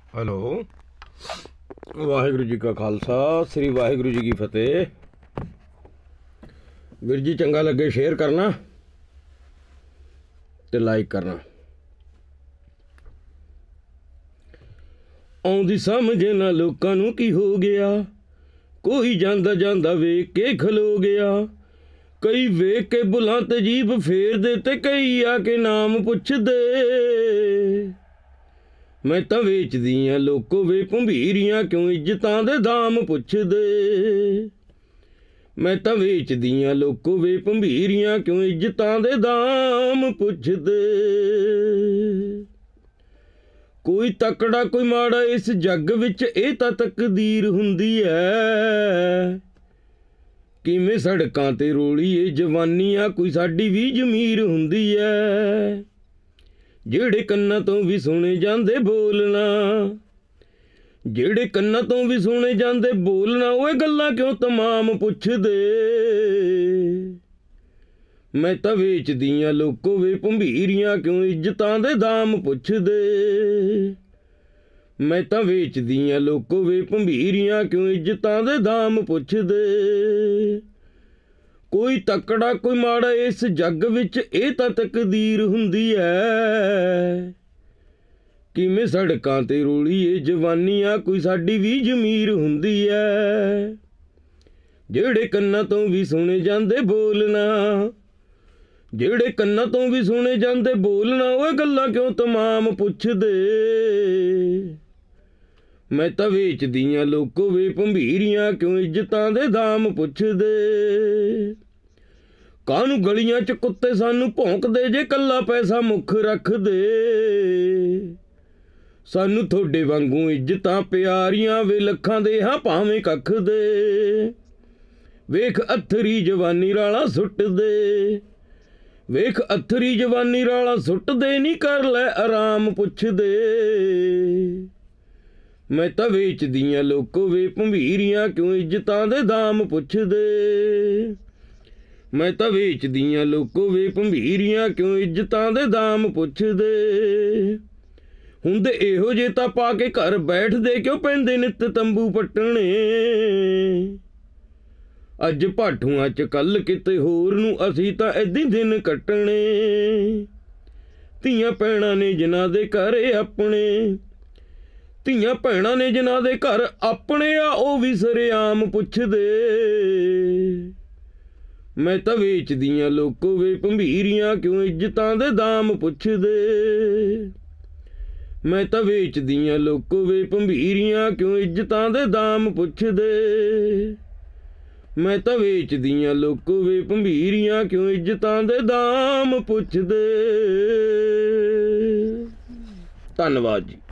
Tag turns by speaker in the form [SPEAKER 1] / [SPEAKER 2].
[SPEAKER 1] Hello Waheguru ji का खालसा श्री वाहिगुरू जी की फतेह। वीर जी चंगा लगे शेयर करना ते लाइक करना। आउंदी समझ ना लोकां नूं की हो गया, कोई जांदा जांदा वेख के खलो गया। कई वेख के बुलां ते जीभ फेर दे ते कई आके नाम पुछदे। मैं तां वेचदियां लोको वे भंभीरियां क्यों इज्जतां दे दाम पुछदे। मैं तां वेचदियां लोको वे भंभीरियां क्यों इज्जतां दे दाम पुछदे। कोई तकड़ा कोई माड़ा इस जग विच इह तां तकदीर हुंदी है। किवें सड़कां ते रोलीए जवानियां कोई साडी भी जमीर हुंदी है। ਜਿਹੜੇ ਕੰਨਾਂ ਤੋਂ ਵੀ ਸੁਣੇ ਜਾਂਦੇ ਬੋਲਣਾ, ਜਿਹੜੇ ਕੰਨਾਂ ਤੋਂ ਵੀ ਸੁਣੇ ਜਾਂਦੇ ਬੋਲਣਾ, ਓਏ ਗੱਲਾਂ ਕਿਉਂ ਤਮਾਮ ਪੁੱਛਦੇ। ਮੈਂ ਤਾਂ ਵੇਚਦੀਆਂ ਲੋਕੋ ਵੇ ਭੰਭੀਰੀਆਂ ਕਿਉਂ ਇੱਜ਼ਤਾਂ ਦੇ ਦਾਮ ਪੁੱਛਦੇ। ਮੈਂ ਤਾਂ ਵੇਚਦੀਆਂ ਲੋਕੋ ਵੇ ਭੰਭੀਰੀਆਂ ਕਿਉਂ ਇੱਜ਼ਤਾਂ ਦੇ ਦਾਮ ਪੁੱਛਦੇ। ਕੋਈ ਤਕੜਾ ਕੋਈ ਮਾੜਾ ਇਸ ਜੱਗ ਵਿੱਚ ਇਹ ਤਾਂ ਤਕਦੀਰ ਹੁੰਦੀ ਹੈ। ਕਿਵੇਂ ਸੜਕਾਂ ਤੇ ਰੋਲੀਏ ਜਵਾਨੀਆਂ ਕੋਈ ਸਾਡੀ ਵੀ ਜ਼ਮੀਰ ਹੁੰਦੀ ਹੈ। ਜਿਹੜੇ ਕੰਨਾਂ ਤੋਂ ਵੀ ਸੁਣੇ ਜਾਂਦੇ ਬੋਲਣਾ, ਜਿਹੜੇ ਕੰਨਾਂ ਤੋਂ ਵੀ ਸੁਣੇ ਜਾਂਦੇ ਬੋਲਣਾ, ਓਏ ਗੱਲਾਂ ਕਿਉਂ ਤਮਾਮ ਪੁੱਛਦੇ। ਮੈਂ ਤਾਂ ਵੇਚਦੀਆਂ ਲੋਕੋ ਵੇ ਭੰਭੀਰੀਆਂ ਕਿਉਂ ਇੱਜ਼ਤਾਂ ਦੇ ਦਾਮ ਪੁੱਛਦੇ। ਕਾਹਨੂੰ ਗਲੀਆਂ 'ਚ ਕੁੱਤੇ ਸਾਨੂੰ ਭੌਂਕਦੇ ਜੇ ਕੱਲਾ ਪੈਸਾ ਮੁੱਖ ਰੱਖਦੇ। ਸਾਨੂੰ ਤੁਹਾਡੇ ਵਾਂਗੂ ਇੱਜ਼ਤਾਂ ਪਿਆਰੀਆਂ ਵੇ ਲੱਖਾਂ ਦੇ ਹਾਂ ਭਾਵੇਂ ਕੱਖ ਦੇ। ਵੇਖ ਅਥਰੀ ਜਵਾਨੀ ਰਾਲਾ ਸੁੱਟਦੇ, ਵੇਖ ਅਥਰੀ ਜਵਾਨੀ ਰਾਲਾ ਸੁੱਟਦੇ, ਨਹੀਂ ਕਰ ਲੈ ਆਰਾਮ ਪੁੱਛਦੇ। ਮੈਂ ਤਾਂ ਵੇਚਦੀਆਂ ਲੋਕੋ ਵੇ ਭੰਭੀਰੀਆਂ ਕਿਉਂ ਇੱਜ਼ਤਾਂ ਦੇ ਦਾਮ ਪੁੱਛਦੇ। ਮੈਂ ਤਾਂ ਵੇਚਦੀਆਂ ਲੋਕੋ ਵੇ ਭੰਭੀਰੀਆਂ ਕਿਉਂ ਇੱਜ਼ਤਾਂ ਦੇ ਦਾਮ ਪੁੱਛਦੇ। ਹੁੰਦੇ ਇਹੋ ਜੇ ਤਾਂ ਪਾ ਕੇ ਘਰ ਬੈਠਦੇ ਕਿਉਂ ਪੈਂਦੇ ਨਿੱਤ ਤੰਬੂ ਪੱਟਣੇ। ਅੱਜ ਭਾਠੂਆਂ 'ਚ ਕੱਲ ਕਿਤੇ ਹੋਰ ਨੂੰ ਅਸੀਂ ਤਾਂ ਏਦਾਂ ਦਿਨ ਕੱਟਣੇ। ਧੀਆਂ ਭੈਣਾਂ ਨੇ ਜਿਨ੍ਹਾਂ ਦੇ ਘਰ ਆਪਣੇ, ਧੀਆਂ ਭੈਣਾਂ ਨੇ ਜਿਨ੍ਹਾਂ ਦੇ ਘਰ ਆਪਣੇ ਆ ਉਹ ਵੀ ਸਰੇਆਮ ਪੁੱਛਦੇ। ਮੈਂ ਤਾਂ ਵੇਚਦੀਆਂ ਲੋਕੋ ਵੇ ਭੰਭੀਰੀਆਂ ਕਿਉਂ ਇੱਜ਼ਤਾਂ ਦੇ ਦਾਮ ਪੁੱਛਦੇ। ਮੈਂ ਤਾਂ ਵੇਚਦੀਆਂ ਲੋਕੋ ਵੇ ਭੰਭੀਰੀਆਂ ਕਿਉਂ ਇੱਜ਼ਤਾਂ ਦੇ ਦਾਮ ਪੁੱਛਦੇ। ਮੈਂ ਤਾਂ ਵੇਚਦੀਆਂ ਲੋਕੋ ਵੇ ਭੰਭੀਰੀਆਂ ਕਿਉਂ ਇੱਜ਼ਤਾਂ ਦੇ ਦਾਮ ਪੁੱਛਦੇ। ਧੰਨਵਾਦ ਜੀ।